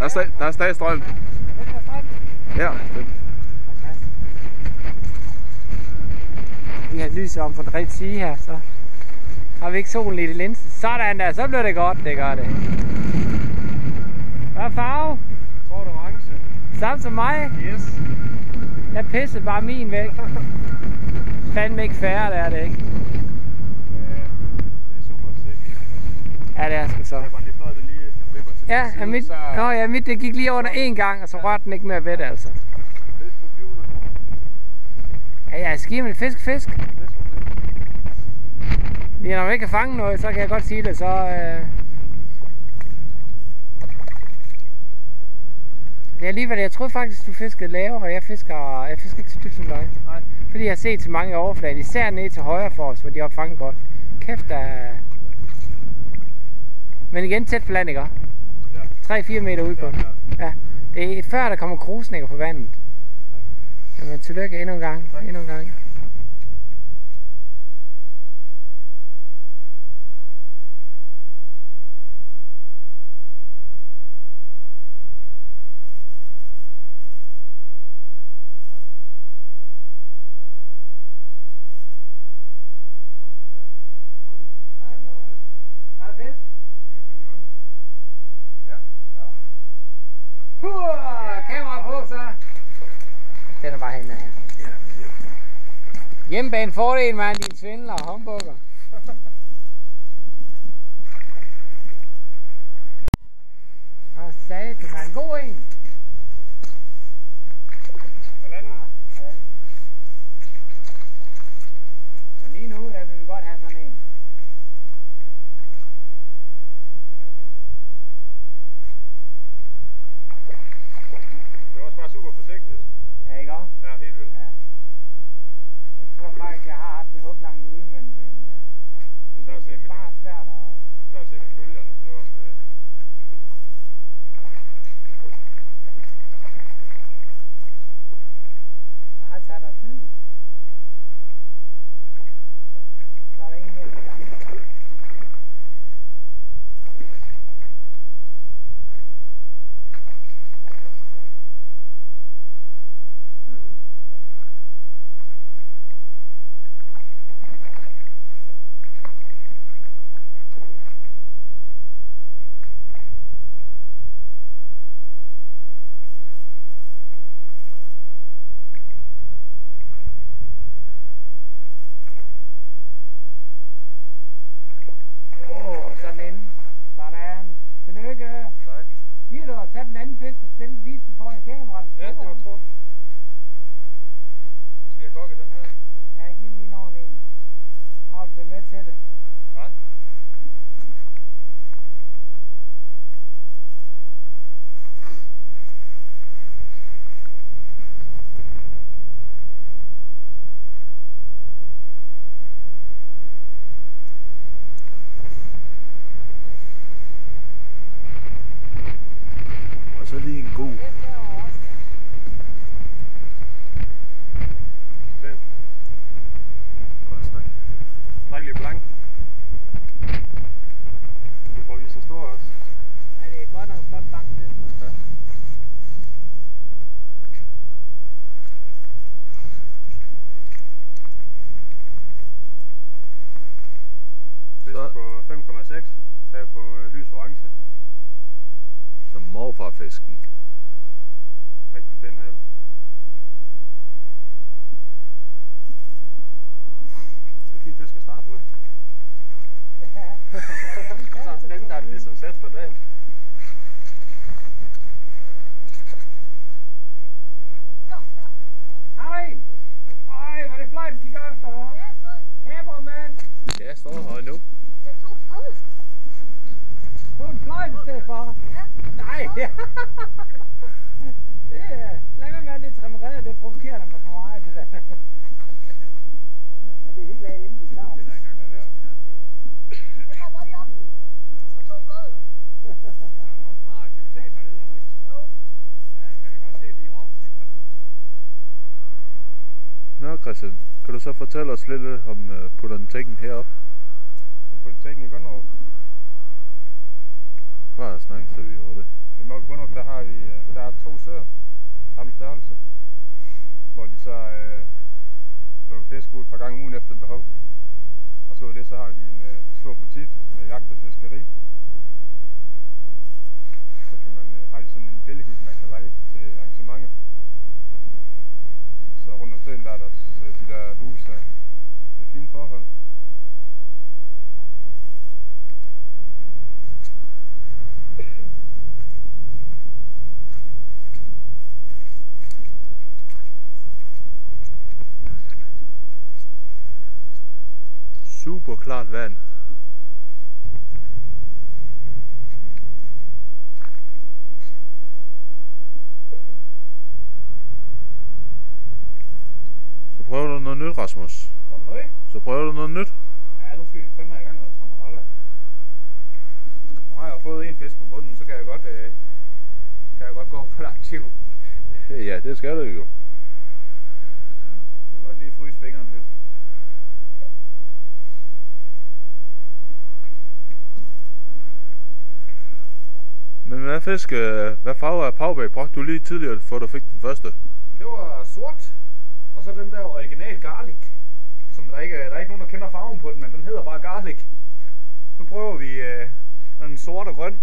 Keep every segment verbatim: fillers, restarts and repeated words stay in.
stadig, der er stadig strøm. Ja. Vi har lys om på den rigtige side her, så har vi ikke solen lidt i linsen. Sådan der, så bliver det godt, det gør det. Hvad er farve? Sort orange. Samme som mig. Yes. Jeg pissede bare min væk. Fandme ikke færre, det er det ikke. Ja, det er super sikkert. Ja, det er sgu så. Jeg var lige flot, det lige vipper til Ja, side, mit, så... nå, ja, mit det gik lige under en gang, og så rørte den ikke mere ved det, altså. Fisk på flyvende. Ja, jeg skiver med fisk, fisk. Fisk på fisk. Lige når man ikke kan fange noget, så kan jeg godt sige det, så... Øh... Det er alligevel, jeg troede faktisk, du fiskede lavere, og jeg fisker, jeg fisker ikke så dybt som dig. Nej. Fordi jeg har set så mange i overfladen, især ned til højre for os, hvor de har fanget godt. Kæft, der er... Men igen tæt på land, ikke? Ja. tre fire meter ude på den. Ja, Ja. Det er før, der kommer krusninger på vandet. Jamen, tillykke endnu en gang. Tak. Endnu en gang. Hurra! Kamera på, så. Den er bare henne her. Hjemmebane fordel, mand, din svindler og humbugger. Åh, satan, mand. God en. halvanden. Ja, så lige nu, der vil vi godt have sådan en. Det var også bare super forsigtigt. Ja, ikke også? Ja, helt vildt. Ja. Jeg tror faktisk, jeg har haft det hug langt ude, men, men uh, Det er det, også det en er med bare svært at... de, der er se med bølgerne og sådan noget om det. Bare tager dig tid. Så er der en mere på gang. Tillykke. Tak. Giver du at tage den anden fisk og stille vise den foran kameraet? Ja, det var tro. Skal jeg kokke den her? Ja, giv den lige en ordentlig en. Har du det med til det? Ja. Så lige en god. Fedt. Bare snak. Dejlig blank. Du får vise en stor også. Ja, det er godt nok flot bank det. Ja. Fisk på fem komma seks. Tag på øh, lys orange. Som morfarfisken. Rigtig pæn hal. Det er en fin fisk at starte med. Så er standarden ligesom sat for dagen. Har du en? Ej, hvor er det fløjt, den kigger efter, hva'? Kamermand! Ja, jeg står her nu. Du er en fløjt i stedet for. Nej! Det er... Lad mig være lidt trimmereret, det provokerer mig for meget, det der. Det er helt af inden i starten. Jeg kommer bare lige op og tog bladet. Der er også meget aktivitet hernede, er der ikke? Jo. Ja, man kan godt se, at de er oppe tit hernede. Nå Christian, kan du så fortælle os lidt om uh, Politecnikken heroppe? Politecnikken i Gunderup. Bare snak, så vi over det. I Mørke Brundup, der har vi øh, der er to søer, samme størrelse, hvor de så øh, lukker fisk ud et par gange om ugen efter behov. Og så det, så har de en øh, stor butik med jagt og fiskeri. Så kan man, øh, har de sådan en billighytte, man kan leje til arrangementer. Så rundt om søen der er der øh, de der huse med fine forhold. Super klart vand. Så prøver du noget nyt, Rasmus. Så prøver du noget nyt. Ja, nu skal vi fandme i gang med Tamarella. Nu har jeg jo fået en fisk på bunden, så kan jeg godt, øh, kan jeg godt gå på det aktiv. Ja, det skal du jo. Jeg kan godt lige fryse fingeren lidt. Men hvad fisk, hvad farve af pavbag brugte du lige tidligere, for du fik den første? Det var sort, og så den der original garlic, som der ikke, der er ikke nogen, der kender farven på den, men den hedder bare garlic. Nu prøver vi øh, den sort og grøn.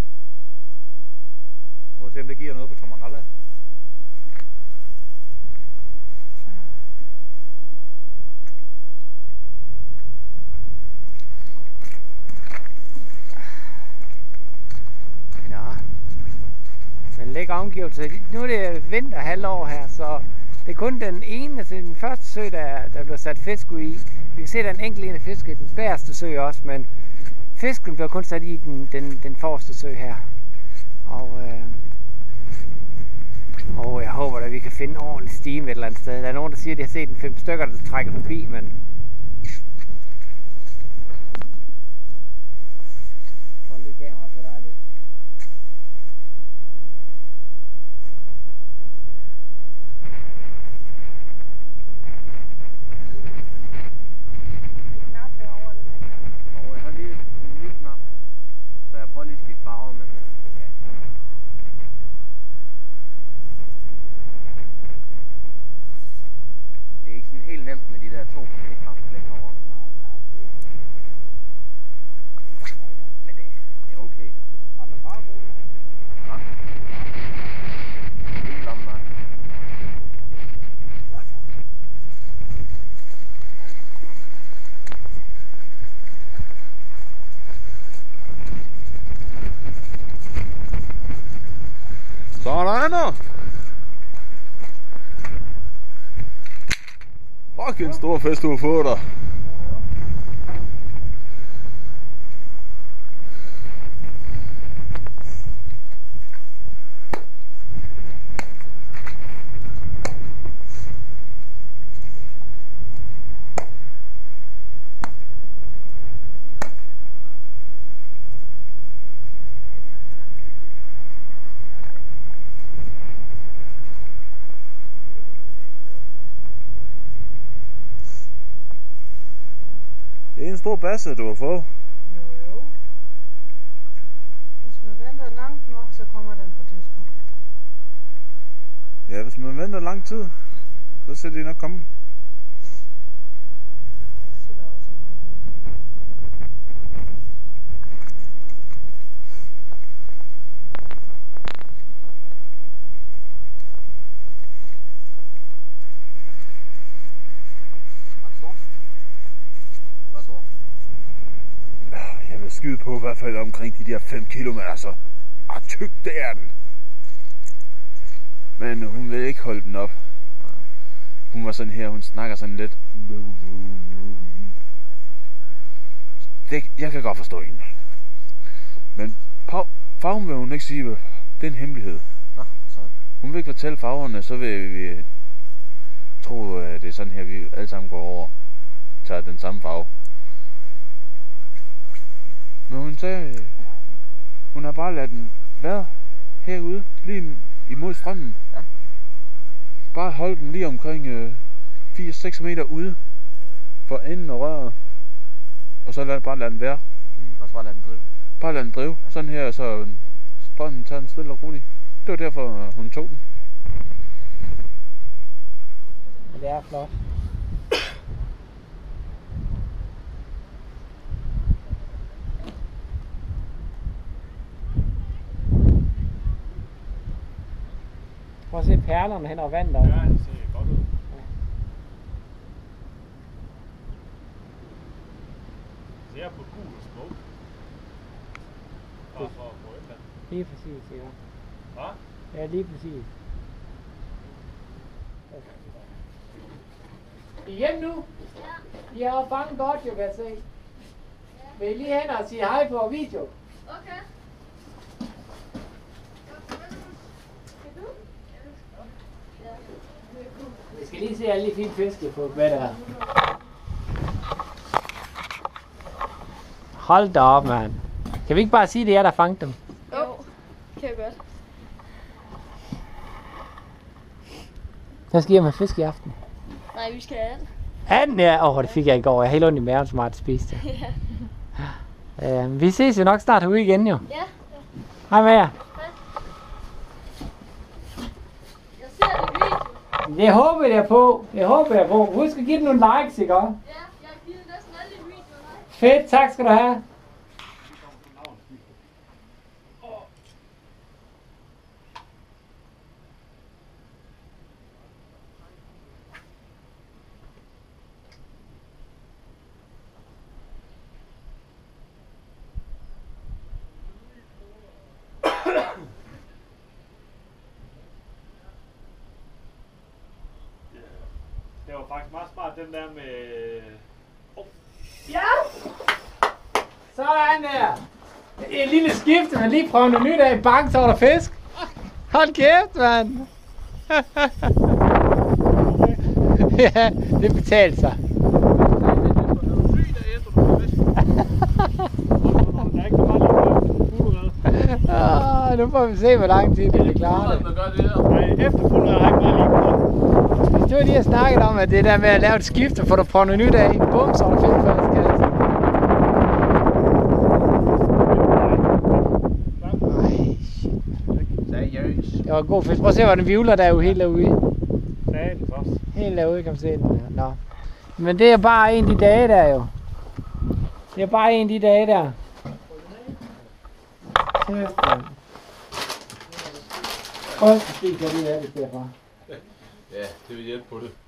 Prøv at se, om det giver noget på Tamarella. Men lækker omgivelser. Nu er det vinterhalvår her, så det er kun den ene, altså den første sø, der, der bliver sat fisk ud i. Vi kan se, at der er en enkelt en af fisk i den bagerste sø også, men fisken bliver kun sat i den, den, den forreste sø her. Og, øh, og jeg håber, at vi kan finde en ordentlig stime et eller andet sted. Der er nogen, der siger, at de har set en fem stykker, der trækker forbi, men hold lige kamera for dig lidt. Helt nemt med de der to milligram blæk herovre. Men det, det er okay. Har den bare god? Ja. Ikke lommen, nej. Sådan der! Fuck en stor fest, du har fået dig. Det er en stor basse, du har fået. Jo, jo. Hvis man venter langt nok, så kommer den på tidspunkt. Ja, hvis man venter lang tid, så skal de nok komme. Så der er også en meget. Jeg vil skyde på i hvert fald omkring de der fem kilo, men altså, ah, tyk det er den. Men hun vil ikke holde den op. Hun var sådan her, hun snakker sådan lidt. Det, jeg kan godt forstå hende. Men farven vil hun ikke sige, det er en hemmelighed. Nå, sådan. Hun vil ikke fortælle farverne, så vil vi tro, at det er sådan her, vi alle sammen går over. Tager den samme farve. Men hun sagde, hun har bare ladet den være herude, lige imod strømmen. Ja. Bare holde den lige omkring øh, fire til seks meter ude for enden af røret. Og så lad, bare lade den være. Mm, og så bare lade den drive. Bare lade den drive. Sådan her, så for at den tager den stille og roligt. Det var derfor, hun tog den. Det er flot. Prøv at se perlerne hen over vandet. Ja, det ser godt ud. Det er på gul og smuk. Bare for at få et eller andet. Lige præcis, ja. Hva? Ja, lige præcis. I er hjemme nu? Ja. I har fanget godt, jo kan jeg se. Ja. Vil I lige hen og sige hej på video? Okay. Jeg skal lige se alle de fine fiske på, hvad der er. Hold da op, mand. Kan vi ikke bare sige, det er jer, der fanget dem? Jo, kan jeg godt. Hvad skal I med fisk i aften? Nej, vi skal have den. Anden, ja. Åh, oh, det fik jeg i går. Jeg er helt ondt i maven, så meget spiste jeg. Ja. Uh, vi ses jo nok snart herude igen, jo. Ja. Hej med jer. Jeg ser det i video. Det håber jeg på. Det håber jeg på. Husk at give den nogle likes, ikke også? Ja, jeg har givet næsten alle i videoer. Fedt, tak skal du have. Det var faktisk meget smart, den der med... Oh. Ja! Sådan der. Et lille skifte, men lige prøve noget nyt af. Bang, så var der fisk. Hold kæft, mand. Ja, det betalte sig. Ah, nu får vi se, hvor lang tid det klarer det. Nej, efterfundet har ikke meget lige. Det var lige at snakke om, at det der med at lave et skifte, for du prøver noget nyt af. Bum, så er der fisk først, kasse. Ej, shit. Seriøst. Det var god fisk. Prøv at se, hvor den vivler derude, helt derude. Satans også. Helt derude, kan man se den her. Nå. Men det er bare en af de dage der jo. Det er bare en af de dage der. Kæft, mand. Prøv at se, hvad det er, det derfra. Ja, det vil hjælpe på det.